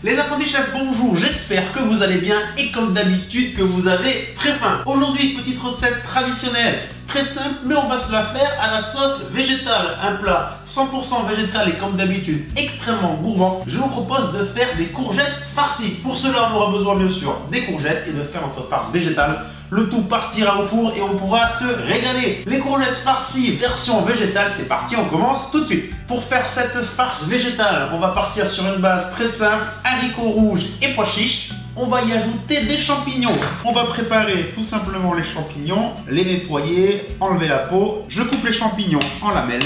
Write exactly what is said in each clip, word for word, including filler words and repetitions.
Les apprentis chefs, bonjour, j'espère que vous allez bien et comme d'habitude que vous avez très faim. Aujourd'hui, petite recette traditionnelle, très simple, mais on va se la faire à la sauce végétale. Un plat cent pour cent végétal et comme d'habitude extrêmement gourmand. Je vous propose de faire des courgettes farcies. Pour cela, on aura besoin bien sûr des courgettes et de faire notre farce végétale. Le tout partira au four et on pourra se régaler. Les courgettes farcies version végétale, c'est parti, on commence tout de suite. Pour faire cette farce végétale, on va partir sur une base très simple, haricots rouges et pois chiches. On va y ajouter des champignons. On va préparer tout simplement les champignons, les nettoyer, enlever la peau. Je coupe les champignons en lamelles.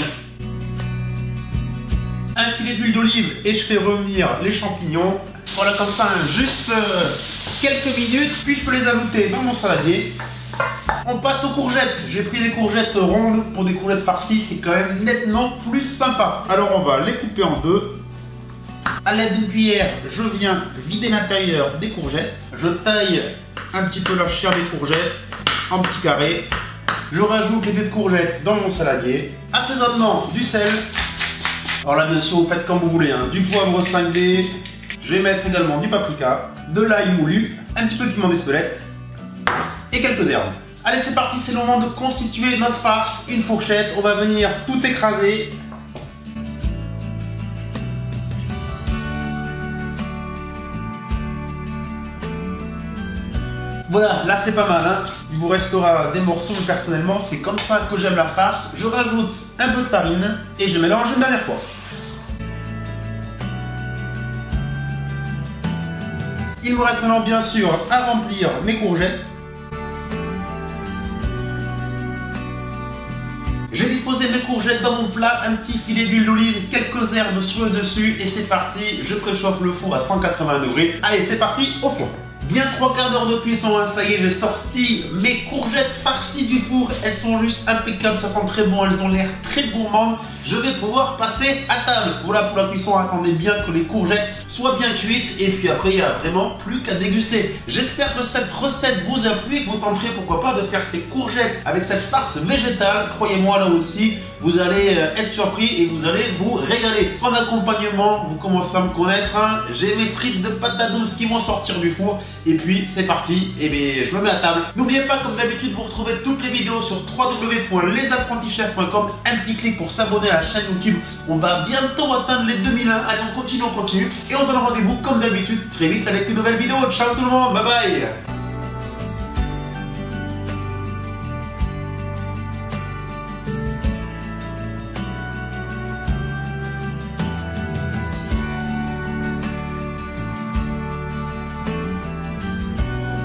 Un filet d'huile d'olive et je fais revenir les champignons. Voilà, comme ça, hein, juste euh, quelques minutes, puis je peux les ajouter dans mon saladier. On passe aux courgettes. J'ai pris des courgettes rondes pour des courgettes farcies, c'est quand même nettement plus sympa. Alors on va les couper en deux. À l'aide d'une cuillère, je viens vider l'intérieur des courgettes. Je taille un petit peu la chair des courgettes en petits carrés. Je rajoute les dés de courgettes dans mon saladier. Assaisonnement du sel. Alors là, bien sûr, vous faites comme vous voulez, hein. Du poivre cinq dés. Je vais mettre également du paprika, de l'ail moulu, un petit peu de piment d'Espelette et quelques herbes. Allez, c'est parti, c'est le moment de constituer notre farce. Une fourchette, on va venir tout écraser. Voilà, là c'est pas mal, hein. Il vous restera des morceaux, mais personnellement c'est comme ça que j'aime la farce. Je rajoute un peu de farine et je mélange une dernière fois. Il me reste maintenant bien sûr à remplir mes courgettes. J'ai disposé mes courgettes dans mon plat, un petit filet d'huile d'olive, quelques herbes sur le dessus et c'est parti. Je préchauffe le four à cent quatre-vingts degrés. Allez, c'est parti, au four. Bien trois quarts d'heure de cuisson, hein, ça y est, j'ai sorti mes courgettes farcies du four. Elles sont juste impeccables, ça sent très bon, elles ont l'air très gourmandes. Je vais pouvoir passer à table. Voilà pour la cuisson, attendez bien que les courgettes soient bien cuites et puis après il n'y a vraiment plus qu'à déguster. J'espère que cette recette vous a plu et que vous tenterez pourquoi pas de faire ces courgettes avec cette farce végétale. Croyez-moi, là aussi, vous allez être surpris et vous allez vous régaler. En accompagnement, vous commencez à me connaître, hein, j'ai mes frites de patates douces qui vont sortir du four. Et puis c'est parti, et bien je me mets à table. N'oubliez pas, comme d'habitude, vous retrouvez toutes les vidéos sur w w w point les apprentis chefs point com. Un petit clic pour s'abonner à la chaîne YouTube. On va bientôt atteindre les deux mille un. Allez, on continue, on continue. Et on donne rendez-vous comme d'habitude très vite avec une nouvelle vidéo. Ciao tout le monde, bye bye.